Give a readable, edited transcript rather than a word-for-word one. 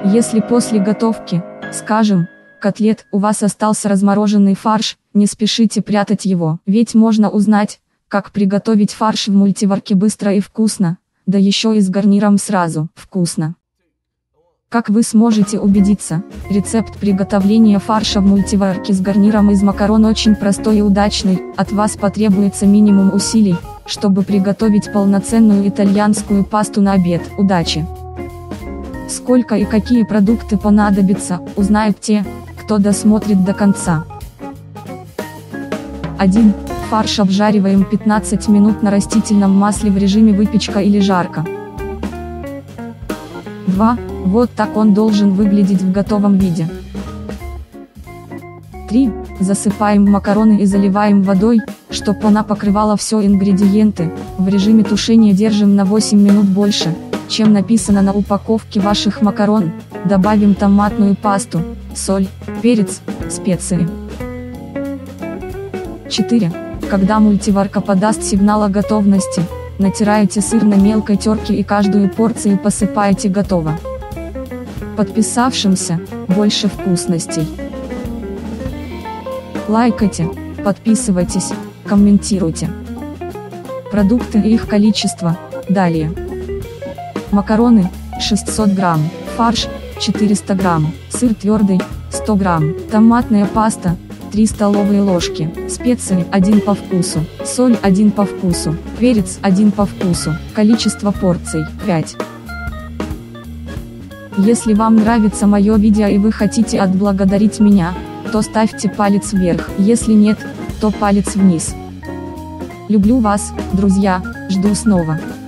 Если после готовки, скажем, котлет, у вас остался размороженный фарш, не спешите прятать его. Ведь можно узнать, как приготовить фарш в мультиварке быстро и вкусно, да еще и с гарниром сразу, вкусно. Как вы сможете убедиться, рецепт приготовления фарша в мультиварке с гарниром из макарон очень простой и удачный, от вас потребуется минимум усилий, чтобы приготовить полноценную итальянскую пасту на обед. Удачи! Сколько и какие продукты понадобятся, узнают те, кто досмотрит до конца. 1. Фарш обжариваем 15 минут на растительном масле в режиме выпечка или жарка. 2. Вот так он должен выглядеть в готовом виде. 3. Засыпаем макароны и заливаем водой, чтобы она покрывала все ингредиенты, в режиме тушения держим на 8 минут больше, чем написано на упаковке ваших макарон, добавим томатную пасту, соль, перец, специи. 4. Когда мультиварка подаст сигнал о готовности, натираете сыр на мелкой терке и каждую порцию посыпаете. Готово. Подписавшимся больше вкусностей. Лайкайте, подписывайтесь, комментируйте. Продукты и их количество, далее. Макароны, 600 грамм, фарш, 400 грамм, сыр твердый, 100 грамм, томатная паста, 3 столовые ложки, специи 1 по вкусу, соль 1 по вкусу, перец 1 по вкусу, количество порций 5. Если вам нравится мое видео и вы хотите отблагодарить меня, то ставьте палец вверх, если нет, то палец вниз. Люблю вас, друзья, жду снова.